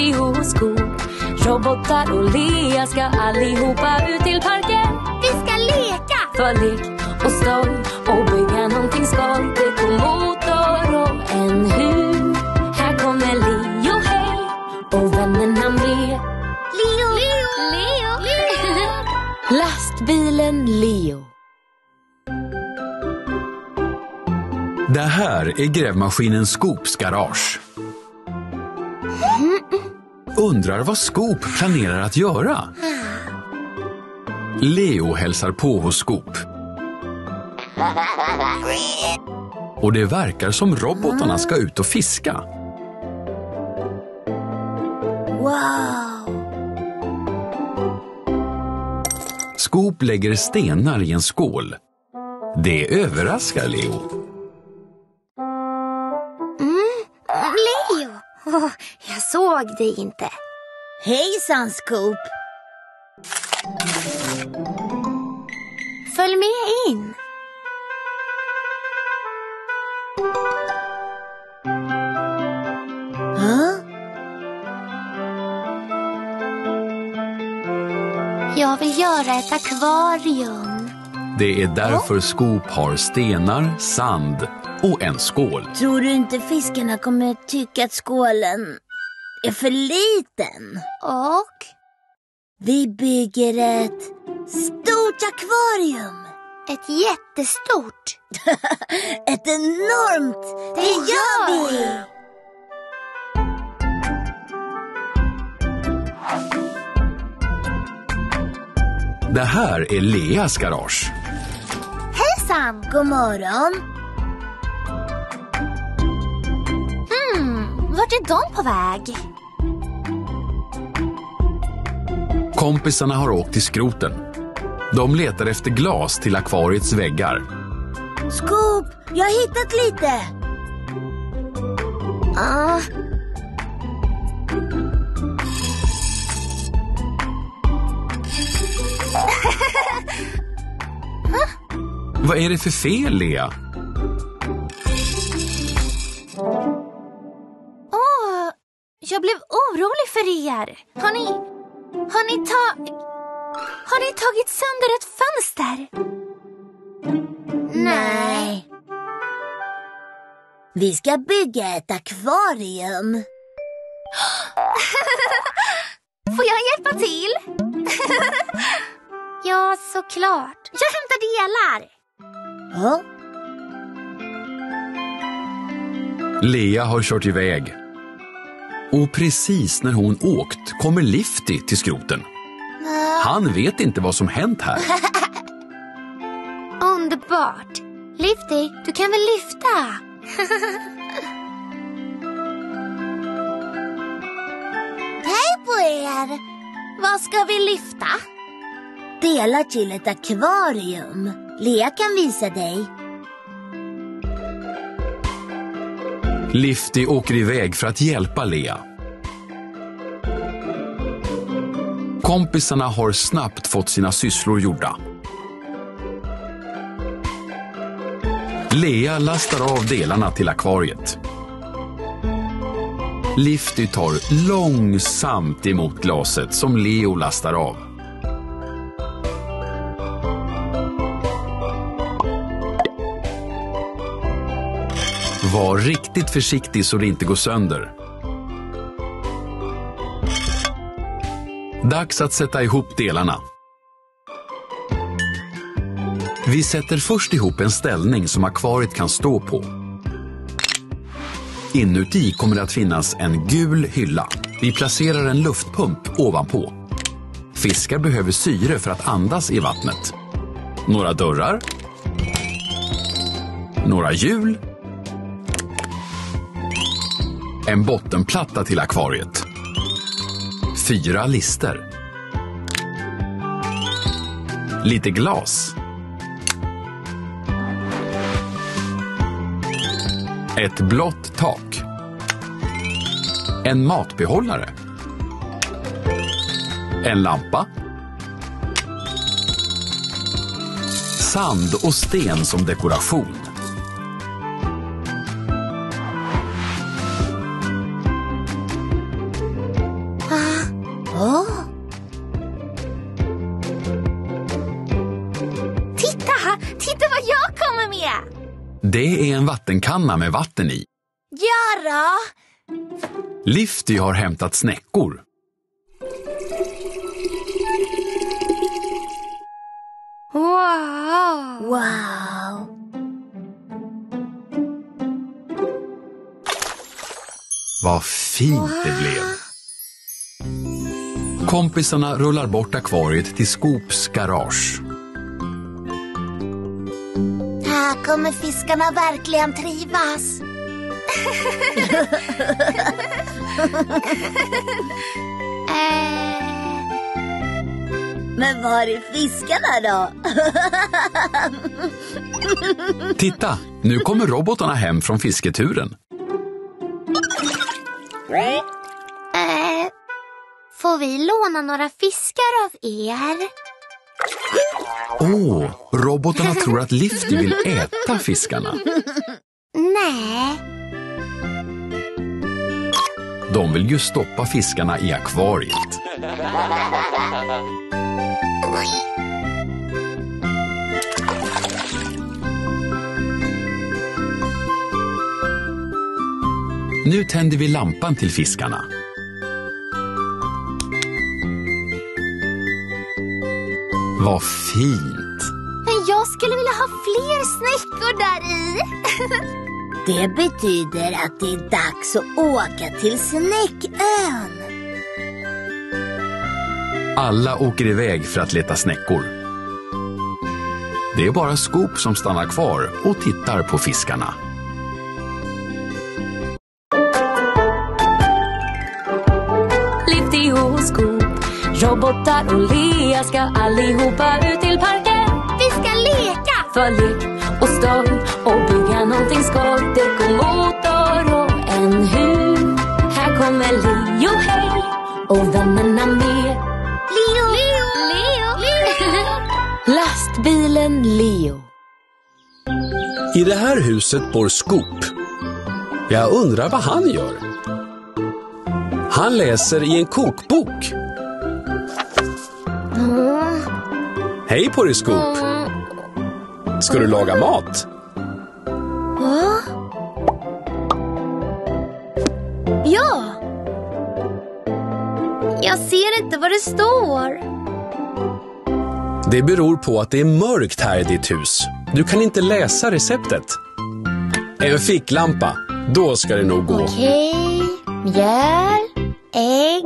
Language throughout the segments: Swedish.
Leo och Skop. Robotar och Lea ska allihopa ut till parken. Vi ska leka! För lek och stoj och bygga någonting skoj. Det går motor och en hur. Här kommer Leo, hej, och vännerna med. Leo! Lastbilen Leo. Det här är grävmaskinen Skops garage. Undrar vad Skop planerar att göra? Leo hälsar på hos Skop. Och det verkar som robotarna ska ut och fiska. Wow! Skop lägger stenar i en skål. Det överraskar Leo. Leo! Jag såg dig inte. Hejsan, Skop! Följ med in. Jag vill göra ett akvarium. Det är därför Skop har stenar, sand och en skål. Tror du inte fiskarna kommer tycka att skålen är för liten? Och? Vi bygger ett stort akvarium. Ett jättestort. Ett enormt. Det gör vi. Det här är Leas garage. Hejsan, god morgon. Vart är de på väg? Kompisarna har åkt till skroten. De letar efter glas till akvariets väggar. Skop, jag har hittat lite. Vad är det för fel, Lea? Jag blev orolig för er. Har ni tagit sönder ett fönster? Nej. Vi ska bygga ett akvarium. Får jag hjälpa till? Ja, såklart. Jag hämtar delar. Lea har kört iväg. Och precis när hon åkt kommer Lifty till skroten. Han vet inte vad som hänt här. Underbart. Lifty, du kan väl lyfta? Hej på er! Vad ska vi lyfta? Delar till ett akvarium. Lea kan visa dig. Lifty åker iväg för att hjälpa Lea. Kompisarna har snabbt fått sina sysslor gjorda. Lea lastar av delarna till akvariet. Lifty tar långsamt emot glaset som Leo lastar av. Var riktigt försiktig så det inte går sönder. Dags att sätta ihop delarna. Vi sätter först ihop en ställning som akvariet kan stå på. Inuti kommer det att finnas en gul hylla. Vi placerar en luftpump ovanpå. Fiskar behöver syre för att andas i vattnet. Några dörrar. Några hjul. En bottenplatta till akvariet. 4 lister. Lite glas. Ett blått tak. En matbehållare. En lampa. Sand och sten som dekoration. Det är en vattenkanna med vatten i. Ja då. Lifty har hämtat snäckor. Wow! Wow! Vad fint det blev! Kompisarna rullar bort akvariet till Scoops garage. Här kommer fiskarna verkligen trivas. Men var är fiskarna då? Titta, nu kommer robotarna hem från fisketuren. Får vi låna några fiskar av er? Robotarna tror att Lifty vill äta fiskarna. Nej. De vill ju stoppa fiskarna i akvariet. Nu tänder vi lampan till fiskarna. Vad fint! Men jag skulle vilja ha fler snäckor där i. Det betyder att det är dags att åka till Snäckön. Alla åker iväg för att leta snäckor. Det är bara Scoop som stannar kvar och tittar på fiskarna. Lifty och Scoop, robotar och Lea ska allihopa ut till parken. Vi ska leka! För lek och stoj och bygga någonting skoj. Dekomotor och en hur. Här kommer Leo, hej, och vännerna med. Leo! Leo! Leo! Leo! Lastbilen Leo. I det här huset bor Scoop. Jag undrar vad han gör. Han läser i en kokbok. Hej på dig, Scoop. Ska du laga mat? Ja! Jag ser inte vad det står. Det beror på att det är mörkt här i ditt hus. Du kan inte läsa receptet. En ficklampa, då ska det nog gå. Okej, mjöl, ägg.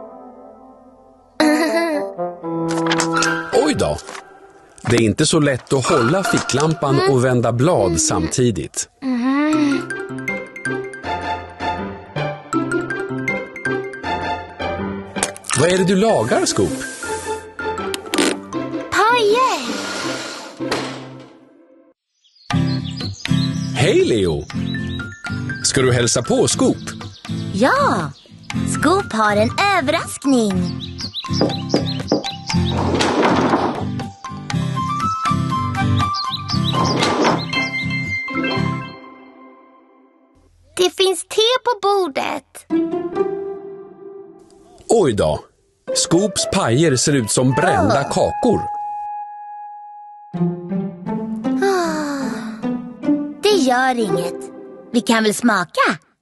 Oj då. Det är inte så lätt att hålla ficklampan och vända blad samtidigt. Vad är det du lagar, Scoop? Pajer! Hej, Leo. Ska du hälsa på Scoop? Ja, Scoop har en överraskning. Det finns te på bordet. Oj då. Scoops pajer ser ut som brända kakor. Det gör inget. Vi kan väl smaka?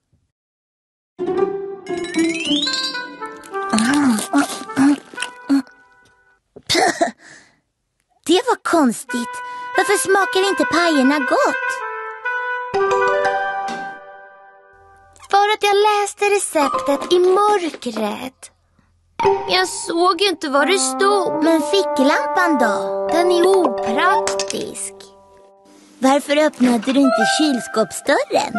Det var konstigt. Varför smakar inte pajerna gott? För att jag läste receptet i mörkret. Jag såg inte vad det stod. Men ficklampan då? Den är opraktisk. Varför öppnade du inte kylskåpsdörren?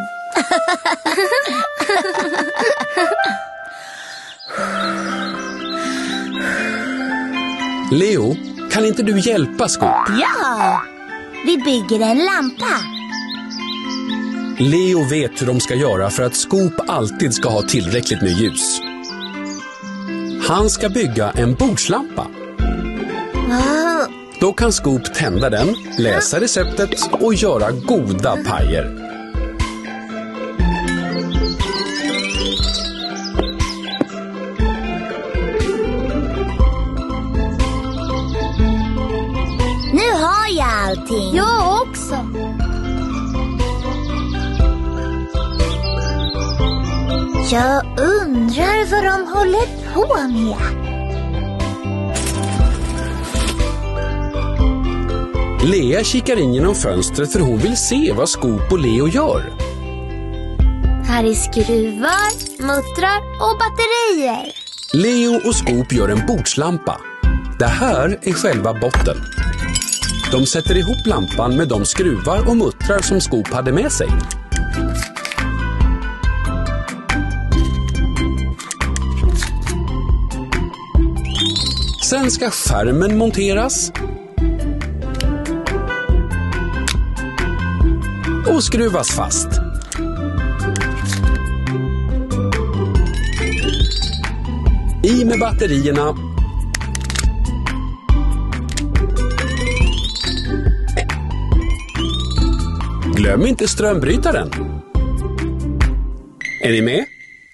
Leo, kan inte du hjälpa Scoop? Ja, vi bygger en lampa. Leo vet hur de ska göra för att Scoop alltid ska ha tillräckligt med ljus. Han ska bygga en bordslampa. Wow. Då kan Scoop tända den, läsa receptet och göra goda pajer. Nu har jag allting. Jag också. Jag undrar vad de håller på med. Lea kikar in genom fönstret för hon vill se vad Scoop och Leo gör. Här är skruvar, muttrar och batterier. Leo och Scoop gör en bordslampa. Det här är själva botten. De sätter ihop lampan med de skruvar och muttrar som Scoop hade med sig. Sen ska skärmen monteras och skruvas fast. I med batterierna. Glöm inte strömbrytaren. Är ni med?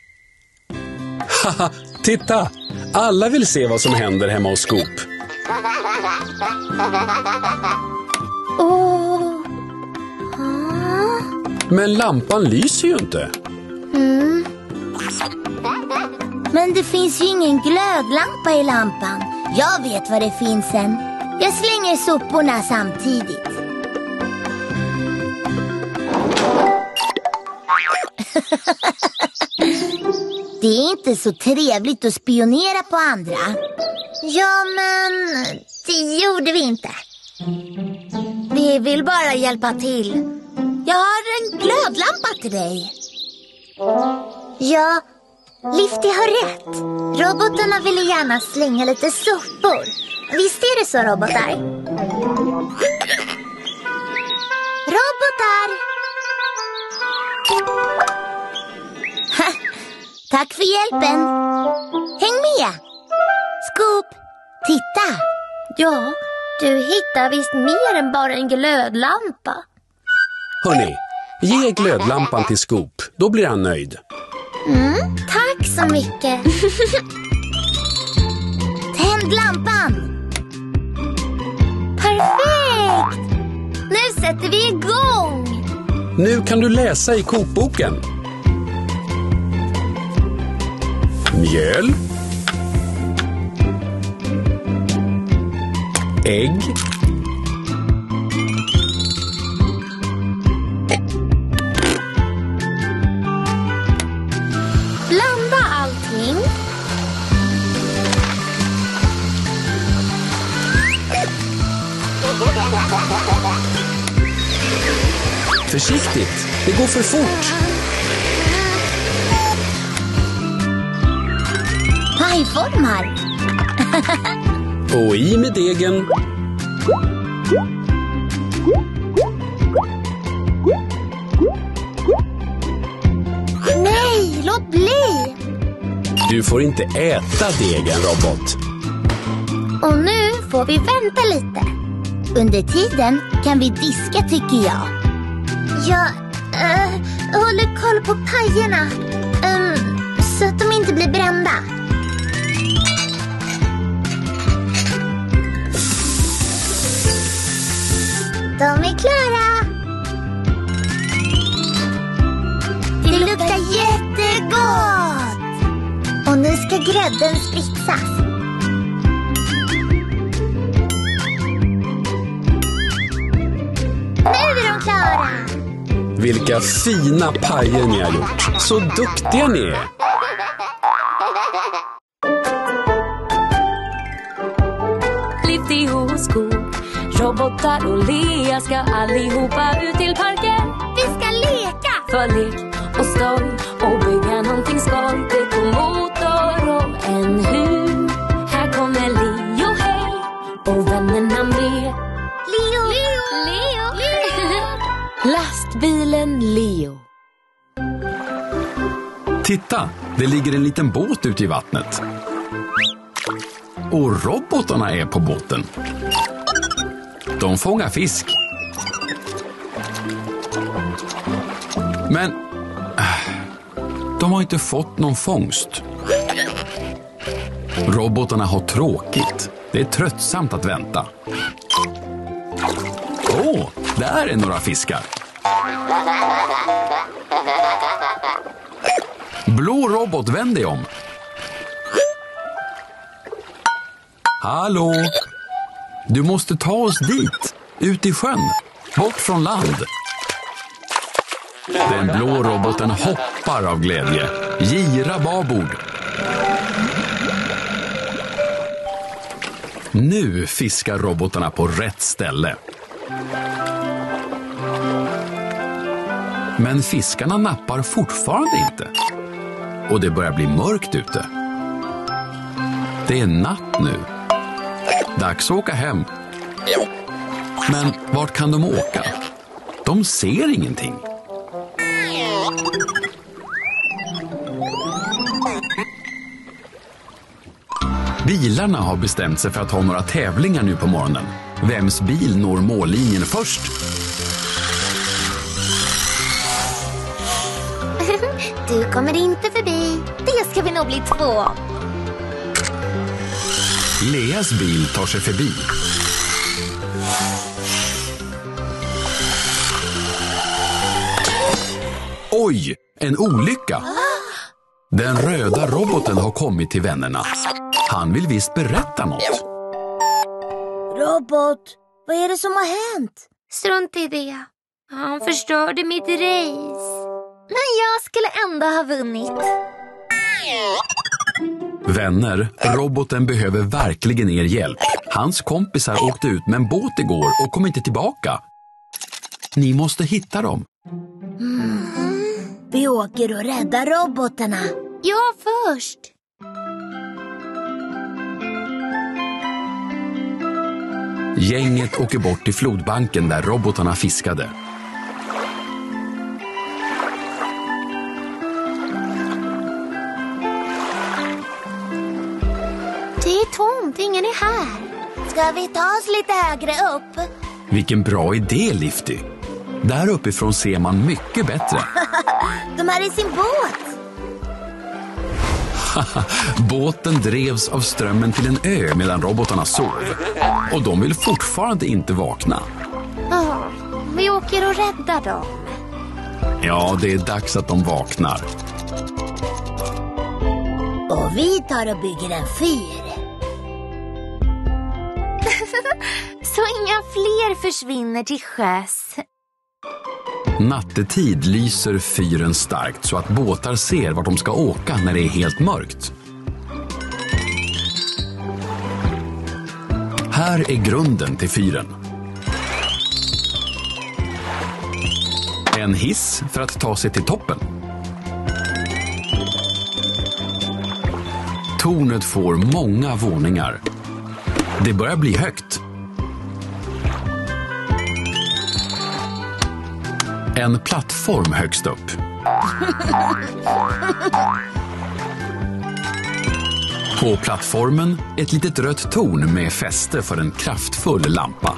Haha, titta! Alla vill se vad som händer hemma hos Scoop. Men lampan lyser ju inte. Men det finns ju ingen glödlampa i lampan. Jag vet vad det finns en. Jag slänger soporna samtidigt. Det är inte så trevligt att spionera på andra. Ja, men det gjorde vi inte. Vi vill bara hjälpa till. Jag har en glödlampa till dig. Ja, Lifty har rätt. Robotarna ville gärna slänga lite sopor. Visst är det så, robotar? Robotar! Tack för hjälpen. Häng med. Scoop, titta. Ja, du hittar visst mer än bara en glödlampa. Hörrni, ge glödlampan till Scoop. Då blir han nöjd. Tack så mycket. Tänd lampan. Perfekt. Nu sätter vi igång. Nu kan du läsa i kokboken. Mjöl. Ägg. Blanda allting. Försiktigt, det går för fort. Pajformar. Och i med degen. Nej, låt bli. Du får inte äta degen, robot. Och nu får vi vänta lite. Under tiden kan vi diska, tycker jag. Jag håller koll på pajerna. Så att de inte blir brända. De är klara. Det luktar jättegott. Och nu ska grädden spritsas. Nu är de klara. Vilka fina pajer ni har gjort. Så duktiga ni är. Lifty och Scoop, robotar och Lea ska allihopa ut till parken. Vi ska leka. För lek och stoj och bygga någonting skoj. Det går motor och en hur. Här kommer Leo, hej, och vännerna med. Leo, Leo, Leo, Leo. Lastbilen Leo. Titta, det ligger en liten båt ute i vattnet. Och robotarna är på båten. De fångar fisk. Men de har inte fått någon fångst. Robotarna har tråkigt. Det är tröttsamt att vänta. Där är några fiskar. Blå robot, vänd dig om. Hallå? Du måste ta oss dit. Ut i sjön. Bort från land. Den blå roboten hoppar av glädje. Gira babord. Nu fiskar robotarna på rätt ställe. Men fiskarna nappar fortfarande inte. Och det börjar bli mörkt ute. Det är natt nu. Dags att åka hem. Men vart kan de åka? De ser ingenting. Bilarna har bestämt sig för att ha några tävlingar nu på morgonen. Vems bil når mållinjen först? Du kommer inte förbi. Det ska vi nog bli 2. Leas bil tar sig förbi. Oj, en olycka! Den röda roboten har kommit till vännerna. Han vill visst berätta något. Robot, vad är det som har hänt? Strunt i det. Han förstörde mitt race. Men jag skulle ändå ha vunnit. Vänner, roboten behöver verkligen er hjälp. Hans kompisar åkte ut med en båt igår och kom inte tillbaka. Ni måste hitta dem. Vi åker och räddar robotarna. Jag först. Gänget åker bort till flodbanken där robotarna fiskade. Det är tomt, ingen är här. Ska vi ta oss lite högre upp? Vilken bra idé, Lifty. Där uppifrån ser man mycket bättre. De här är sin båt. Båten drevs av strömmen till en ö medan robotarna sov. Och de vill fortfarande inte vakna. Vi åker och räddar dem. Ja, det är dags att de vaknar. Och vi tar och bygger en fyr. Så inga fler försvinner till sjöss. Nattetid lyser fyren starkt så att båtar ser vart de ska åka när det är helt mörkt. Här är grunden till fyren. En hiss för att ta sig till toppen. Tornet får många våningar. Det börjar bli högt. En plattform högst upp. På plattformen ett litet rött torn med fäste för en kraftfull lampa.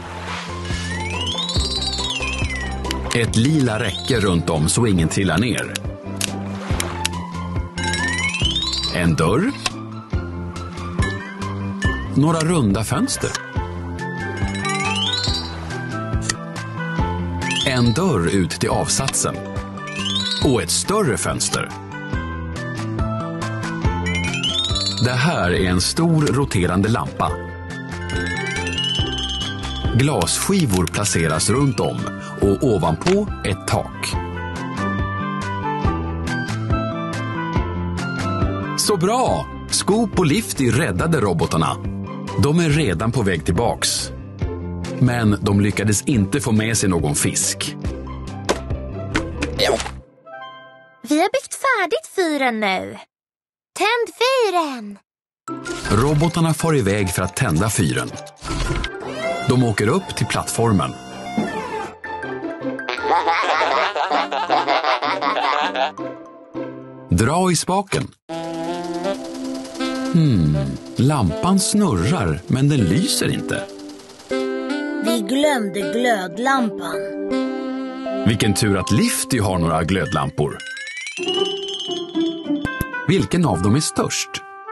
Ett lila räcke runt om så ingen trillar ner. En dörr. Några runda fönster. En dörr ut till avsatsen. Och ett större fönster. Det här är en stor roterande lampa. Glasskivor placeras runt om och ovanpå ett tak. Så bra! Scoop och Lifty räddade robotarna. De är redan på väg tillbaks. Men de lyckades inte få med sig någon fisk. Vi har byggt färdigt fyren nu. Tänd fyren! Robotarna far iväg för att tända fyren. De åker upp till plattformen. Dra i spaken. Lampan snurrar, men den lyser inte. Vi glömde glödlampan. Vilken tur att Lifty har några glödlampor. Vilken av dem är störst?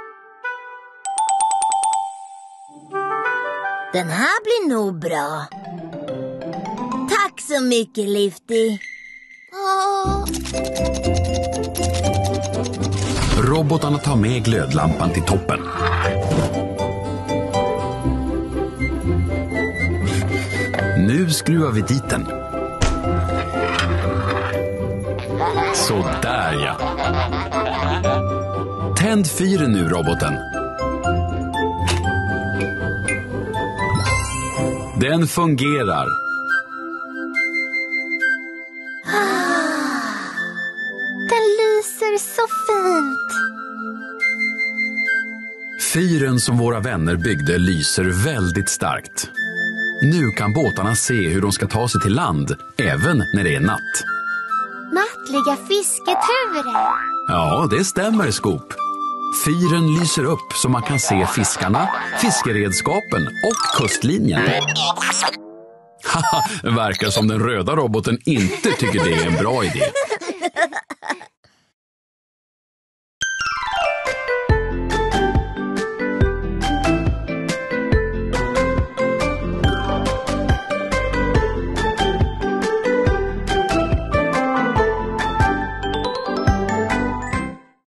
Den här blir nog bra. Tack så mycket, Lifty. robotarna tar med glödlampan till toppen. Nu skruvar vi dit den. Så där ja. Tänd fyren nu, roboten. Den fungerar. Den lyser så fint. Fyren som våra vänner byggde lyser väldigt starkt. Nu kan båtarna se hur de ska ta sig till land, även när det är natt. Nattliga fisketurer. Ja, det stämmer, Scoop. Fyren lyser upp så man kan se fiskarna, fiskeredskapen och kustlinjen. Haha, verkar som den röda roboten inte tycker det är en bra idé.